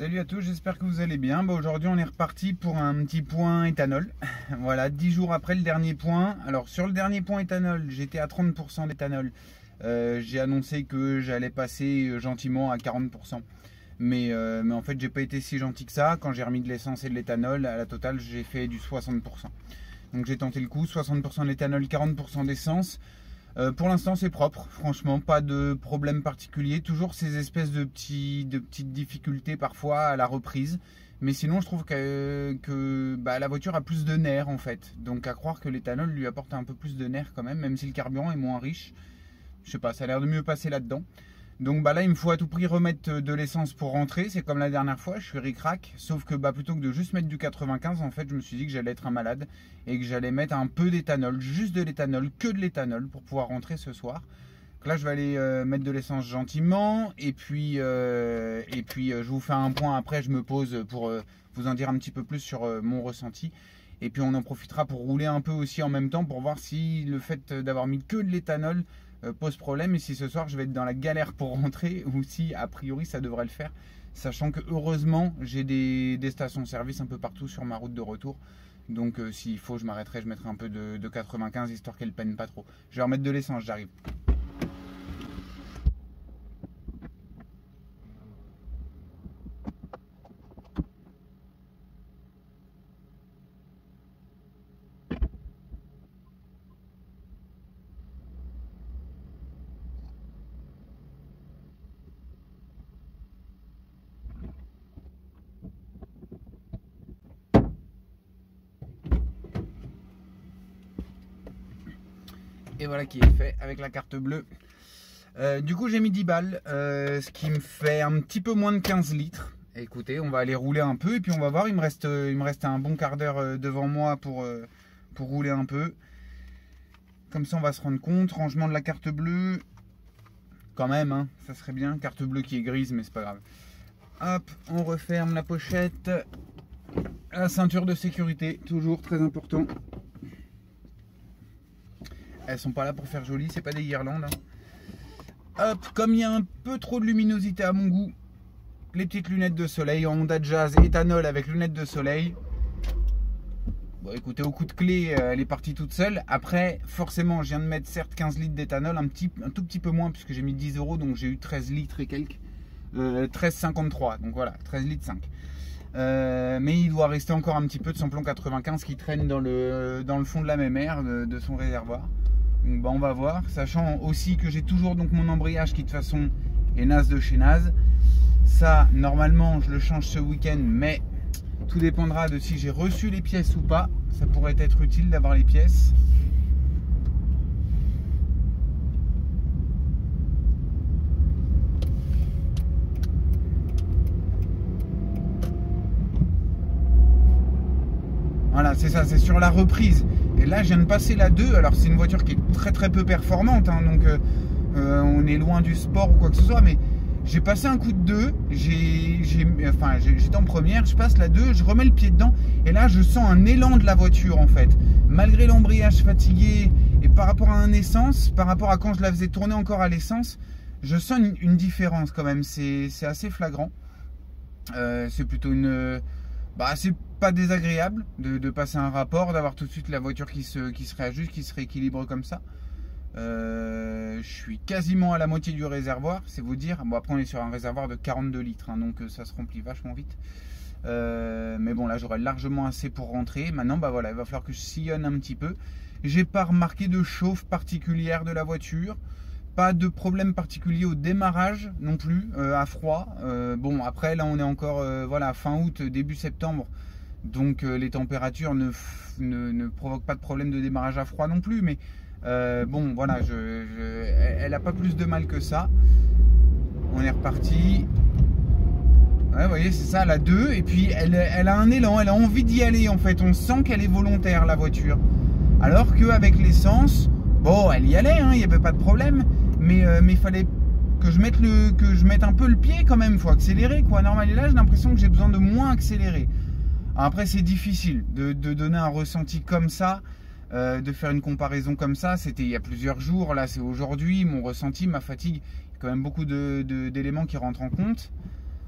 Salut à tous, j'espère que vous allez bien. Aujourd'hui on est reparti pour un petit point éthanol. Voilà, 10 jours après le dernier point. Alors sur le dernier point éthanol, j'étais à 30% d'éthanol. J'ai annoncé que j'allais passer gentiment à 40%. Mais en fait j'ai pas été si gentil que ça. Quand j'ai remis de l'essence et de l'éthanol, à la totale j'ai fait du 60%. Donc j'ai tenté le coup, 60% d'éthanol, 40% d'essence. Pour l'instant c'est propre, franchement pas de problème particulier, toujours ces espèces de petites difficultés parfois à la reprise, mais sinon je trouve que la voiture a plus de nerfs en fait, donc à croire que l'éthanol lui apporte un peu plus de nerfs quand même, même si le carburant est moins riche. Je sais pas, ça a l'air de mieux passer là-dedans. Donc là il me faut à tout prix remettre de l'essence pour rentrer, c'est comme la dernière fois, je suis ric-rac, sauf que plutôt que de juste mettre du 95, en fait je me suis dit que j'allais être un malade et que j'allais mettre un peu d'éthanol, juste de l'éthanol, que de l'éthanol pour pouvoir rentrer ce soir. Donc là je vais aller mettre de l'essence gentiment et puis je vous fais un point après, je me pose pour vous en dire un petit peu plus sur mon ressenti. Et puis on en profitera pour rouler un peu aussi en même temps pour voir si le fait d'avoir mis que de l'éthanol pose problème et si ce soir je vais être dans la galère pour rentrer ou si a priori ça devrait le faire, sachant que heureusement j'ai des stations-service un peu partout sur ma route de retour. Donc s'il faut je m'arrêterai, je mettrai un peu de 95 histoire qu'elle peine pas trop. Je vais remettre de l'essence, j'arrive. Et voilà qui est fait avec la carte bleue. Du coup j'ai mis 10 balles, ce qui me fait un petit peu moins de 15 litres. Écoutez, on va aller rouler un peu et puis on va voir, il me reste un bon quart d'heure devant moi pour rouler un peu. Comme ça on va se rendre compte, rangement de la carte bleue, quand même, hein, ça serait bien, carte bleue qui est grise mais c'est pas grave. Hop, on referme la pochette, la ceinture de sécurité, toujours très important. Elles sont pas là pour faire joli, c'est pas des guirlandes. Hop, comme il y a un peu trop de luminosité à mon goût, les petites lunettes de soleil, Honda Jazz éthanol avec lunettes de soleil. Bon écoutez, au coup de clé, elle est partie toute seule. Après, forcément, je viens de mettre certes 15 litres d'éthanol, un tout petit peu moins puisque j'ai mis 10 €, donc j'ai eu 13 litres et quelques. 13,53, donc voilà, 13 litres 5. Mais il doit rester encore un petit peu de samplon 95 qui traîne dans le fond de la mémère de son réservoir. Donc on va voir, sachant aussi que j'ai toujours donc mon embrayage qui de toute façon est naze de chez naze. Ça normalement je le change ce week-end, mais tout dépendra de si j'ai reçu les pièces ou pas. Ça pourrait être utile d'avoir les pièces. Voilà, c'est ça, c'est sur la reprise. Et là, je viens de passer la 2. Alors, c'est une voiture qui est très très peu performante, hein, donc on est loin du sport ou quoi que ce soit. Mais j'ai passé un coup de 2. J'étais en première, je passe la 2, je remets le pied dedans. Et là, je sens un élan de la voiture en fait. Malgré l'embrayage fatigué et par rapport à un essence, par rapport à quand je la faisais tourner encore à l'essence, je sens une différence quand même. C'est assez flagrant. C'est plutôt une. C'est pas désagréable de passer un rapport, d'avoir tout de suite la voiture qui se réajuste, qui se rééquilibre comme ça. Je suis quasiment à la moitié du réservoir, c'est vous dire. Bon, après on est sur un réservoir de 42 litres, hein, donc ça se remplit vachement vite. Mais bon, là j'aurai largement assez pour rentrer. Maintenant, voilà, il va falloir que je sillonne un petit peu. J'ai pas remarqué de chauffe particulière de la voiture. Pas de problème particulier au démarrage non plus, à froid. Bon, après là on est encore fin août, début septembre. Donc les températures ne provoquent pas de problème de démarrage à froid non plus. Mais bon, voilà, elle n'a pas plus de mal que ça. On est reparti. Ouais, vous voyez, c'est ça, la 2. Et puis elle a un élan, elle a envie d'y aller en fait. On sent qu'elle est volontaire la voiture. Alors qu'avec l'essence, bon, elle y allait, hein, il n'y avait pas de problème. Mais il fallait que je mette un peu le pied quand même. Il faut accélérer quoi. Normalement, là j'ai l'impression que j'ai besoin de moins accélérer. Alors, après c'est difficile de donner un ressenti comme ça, de faire une comparaison comme ça. C'était il y a plusieurs jours, là c'est aujourd'hui. Mon ressenti, ma fatigue, il y a quand même beaucoup d'éléments qui rentrent en compte.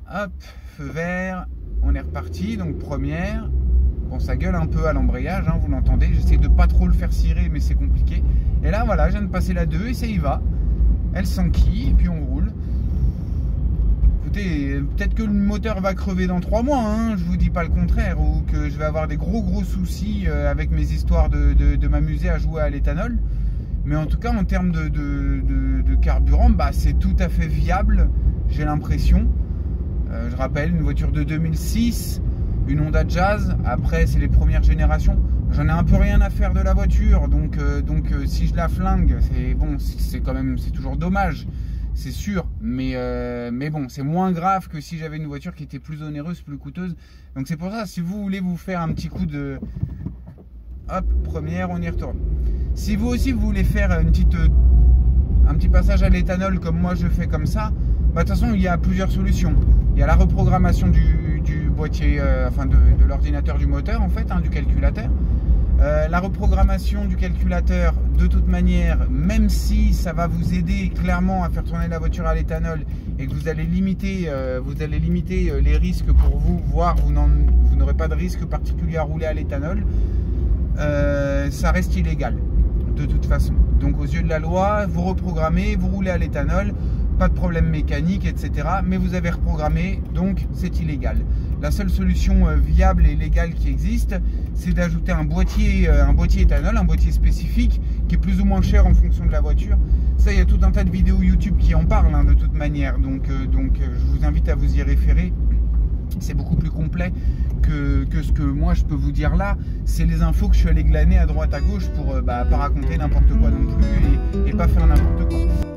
Hop, feu vert, on est reparti, donc première. Bon, ça gueule un peu à l'embrayage, hein, vous l'entendez. J'essaie de pas trop le faire cirer, mais c'est compliqué. Et là, voilà, je viens de passer la 2 et ça y va. Elle s'enquille et puis on roule. Écoutez, peut-être que le moteur va crever dans 3 mois, hein, je vous dis pas le contraire, ou que je vais avoir des gros soucis avec mes histoires de m'amuser à jouer à l'éthanol. Mais en tout cas, en termes de carburant, bah, c'est tout à fait viable, j'ai l'impression. Je rappelle, une voiture de 2006, une Honda Jazz. Après, c'est les premières générations. J'en ai un peu rien à faire de la voiture, donc si je la flingue, c'est bon, c'est quand même, c'est toujours dommage, c'est sûr. Mais bon, c'est moins grave que si j'avais une voiture qui était plus onéreuse, plus coûteuse. Donc c'est pour ça, si vous voulez vous faire un petit coup de, hop, première, on y retourne. Si vous aussi vous voulez faire un petit passage à l'éthanol comme moi je fais comme ça, bah, de toute façon il y a plusieurs solutions. Il y a la reprogrammation du boîtier, enfin de l'ordinateur du moteur en fait, hein, du calculateur. La reprogrammation du calculateur, de toute manière, même si ça va vous aider clairement à faire tourner la voiture à l'éthanol et que vous allez limiter les risques pour vous, voire vous n'aurez pas de risque particulier à rouler à l'éthanol, ça reste illégal de toute façon. Donc aux yeux de la loi, vous reprogrammez, vous roulez à l'éthanol, pas de problème mécanique, etc. Mais vous avez reprogrammé, donc c'est illégal. La seule solution viable et légale qui existe, c'est d'ajouter un boîtier éthanol, un boîtier spécifique, qui est plus ou moins cher en fonction de la voiture. Ça, il y a tout un tas de vidéos YouTube qui en parlent, hein, de toute manière. Donc je vous invite à vous y référer. C'est beaucoup plus complet que ce que moi je peux vous dire là. C'est les infos que je suis allé glaner à droite à gauche pour pas raconter n'importe quoi non plus et pas faire n'importe quoi.